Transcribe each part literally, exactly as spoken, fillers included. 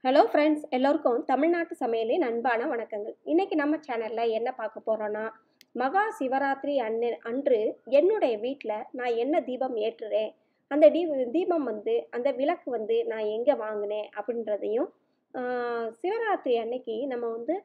Hello friends, எல்லோருக்கும் தமிழ்நாட்டு சமையலின் அன்பான வணக்கங்கள். இன்றைக்கி நம்ம சேனலில் என்ன பார்க்க போகிறோன்னா, மகா சிவராத்திரி அன்று அன்று என்னுடைய வீட்டில் நான் என்ன தீபம் ஏற்றுறேன், அந்த தீ தீபம் வந்து அந்த விளக்கு வந்து நான் எங்கே வாங்கினேன் அப்படின்றதையும், சிவராத்திரி அன்னைக்கு நம்ம வந்து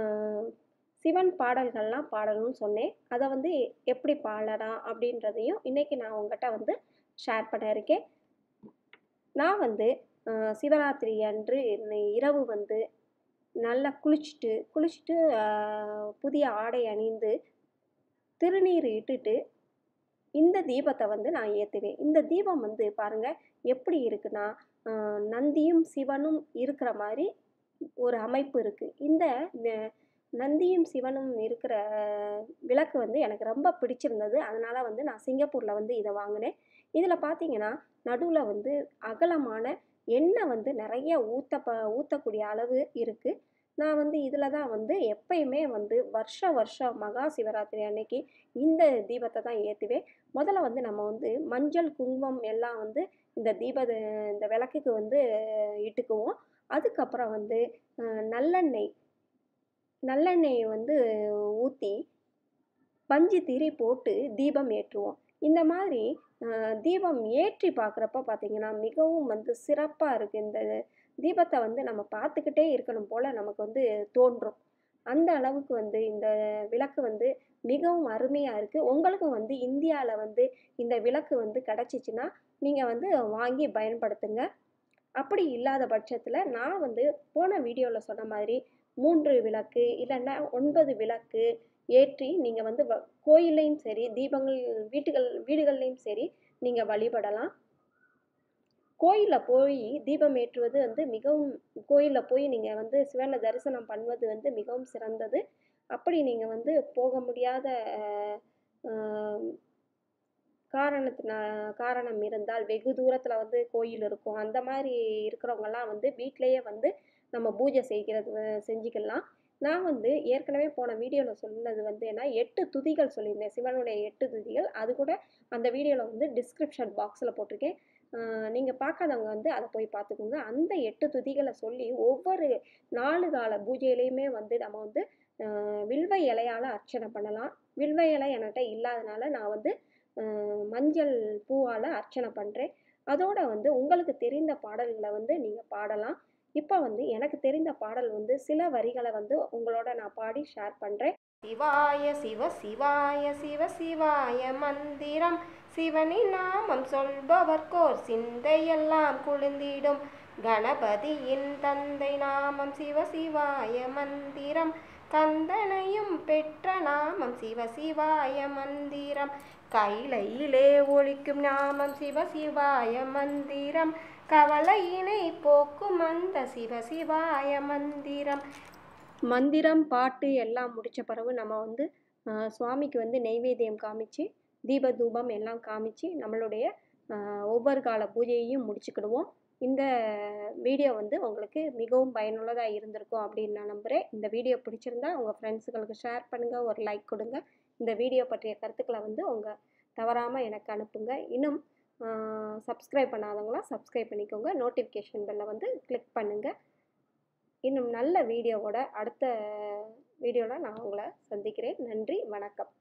சிவன் பாடல்கள்லாம் பாடணும்னு சொன்னேன். அதை வந்து எப்படி பாடலாம் அப்படின்றதையும் இன்றைக்கி நான் உங்கள்கிட்ட வந்து ஷேர் பண்ண இருக்கேன். நான் வந்து சிவராத்திரி அன்று இரவு வந்து நல்லா குளிச்சுட்டு குளிச்சுட்டு புதிய ஆடை அணிந்து திருநீர் இட்டுட்டு இந்த தீபத்தை வந்து நான் ஏற்றுவேன். இந்த தீபம் வந்து பாருங்கள் எப்படி இருக்குன்னா, நந்தியும் சிவனும் இருக்கிற மாதிரி ஒரு அமைப்பு இருக்குது. இந்த நந்தியும் சிவனும் இருக்கிற விளக்கு வந்து எனக்கு ரொம்ப பிடிச்சிருந்தது. அதனால் வந்து நான் சிங்கப்பூரில் வந்து இதை வாங்கினேன். இதில் பார்த்தீங்கன்னா நடுவில் வந்து அகலமான எண்ணெய் வந்து நிறைய ஊற்ற ப ஊற்றக்கூடிய அளவு இருக்குது. நான் வந்து இதில் தான் வந்து எப்பயுமே வந்து வருஷ வருஷம் மகா சிவராத்திரி அன்னைக்கு இந்த தீபத்தை தான் ஏற்றுவேன். முதல்ல வந்து நம்ம வந்து மஞ்சள் குங்குமம் எல்லாம் வந்து இந்த தீப இந்த விளக்குக்கு வந்து இட்டுக்குவோம். அதுக்கப்புறம் வந்து நல்லெண்ணெய் நல்லெண்ணெயை வந்து ஊற்றி பஞ்சு திரி போட்டு தீபம் ஏற்றுவோம். இந்த மாதிரி தீபம் ஏற்றி பார்க்குறப்ப பார்த்திங்கன்னா மிகவும் வந்து சிறப்பாக இருக்குது. இந்த தீபத்தை வந்து நம்ம பார்த்துக்கிட்டே இருக்கணும் போல் நமக்கு வந்து தோன்றும். அந்த அளவுக்கு வந்து இந்த விளக்கு வந்து மிகவும் அருமையாக இருக்குது. உங்களுக்கும் வந்து இந்தியாவில் வந்து இந்த விளக்கு வந்து கிடச்சிச்சின்னா நீங்கள் வந்து வாங்கி பயன்படுத்துங்க. அப்படி இல்லாத பட்சத்தில் நான் வந்து போன வீடியோவில் சொன்ன மாதிரி மூன்று விளக்கு இல்லைன்னா ஒன்பது விளக்கு ஏற்றி நீங்கள் வந்து வ கோயில்லையும் சரி, தீபங்கள் வீட்டுகள் வீடுகள்லையும் சரி நீங்கள் வழிபடலாம். கோயிலில் போய் தீபம் ஏற்றுவது வந்து மிகவும் கோயிலில் போய் நீங்கள் வந்து சிவனை தரிசனம் பண்ணுவது வந்து மிகவும் சிறந்தது. அப்படி நீங்கள் வந்து போக முடியாத காரணத்தினா காரணம் இருந்தால், வெகு தூரத்தில் வந்து கோயில் இருக்கும், அந்த மாதிரி இருக்கிறவங்கலாம் வந்து வீட்டிலையே வந்து நம்ம பூஜை செய்கிறது செஞ்சுக்கலாம். நான் வந்து ஏற்கனவே போன வீடியோவில் சொன்னது வந்து ஏன்னா எட்டு துதிகள் சொல்லியிருந்தேன், சிவனுடைய எட்டு துதிகள். அது கூட அந்த வீடியோவில் வந்து டிஸ்கிரிப்ஷன் பாக்ஸில் போட்டிருக்கேன். நீங்கள் பார்க்காதவங்க வந்து அதை போய் பார்த்துக்கோங்க. அந்த எட்டு துதிகளை சொல்லி ஒவ்வொரு நாலு கால பூஜையிலையுமே வந்து நம்ம வந்து வில்வ இலையால் அர்ச்சனை பண்ணலாம். வில்வ இலை என்கிட்ட இல்லாதனால நான் வந்து மஞ்சள் பூவால் அர்ச்சனை பண்ணுறேன். அதோடு வந்து உங்களுக்கு தெரிந்த பாடல்களை வந்து நீங்கள் பாடலாம். இப்போ வந்து எனக்கு தெரிந்த பாடல் வந்து சில வரிகளை வந்து உங்களோட நான் பாடி ஷேர் பண்ணுறேன். சிவாய சிவ சிவாய சிவ சிவாய மந்திரம், சிவனின் நாமம் சொல்பவர்க்கோர் சிந்தையெல்லாம் குளிர்ந்திடும். கணபதியின் தந்தை நாமம் சிவ சிவாய மந்திரம், கந்தனையும் பெற்ற நாமம் சிவ சிவாய மந்திரம், கைலையிலே ஒலிக்கும் நாமம் சிவ சிவாய மந்திரம், கவலையினை போக்கும் அந்த சிவ சிவாய மந்திரம். மந்திரம் பாட்டு எல்லாம் முடித்த பிறகு நம்ம வந்து சுவாமிக்கு வந்து நெய்வேத்தியம் காமிச்சு தீப தூபம் எல்லாம் காமிச்சு நம்மளுடைய ஒவ்வொரு கால பூஜையையும் முடிச்சுக்கிடுவோம். இந்த வீடியோ வந்து உங்களுக்கு மிகவும் பயனுள்ளதாக இருந்திருக்கும் அப்படின்னு நான் நம்புகிறேன். இந்த வீடியோ பிடிச்சிருந்தா உங்கள் ஃப்ரெண்ட்ஸுகளுக்கு ஷேர் பண்ணுங்கள், ஒரு லைக் கொடுங்க. இந்த வீடியோ பற்றிய கருத்துக்களை வந்து உங்கள் தவறாமல் எனக்கு அனுப்புங்க. இன்னும் சப்ஸ்கிரைப் பண்ணாதவங்களாம் சப்ஸ்கிரைப் பண்ணிக்கோங்க. நோட்டிஃபிகேஷன் பெல்லை வந்து கிளிக் பண்ணுங்கள். இன்னும் நல்ல வீடியோவோட அடுத்த வீடியோவில் நான் உங்களை சந்திக்கிறேன். நன்றி, வணக்கம்.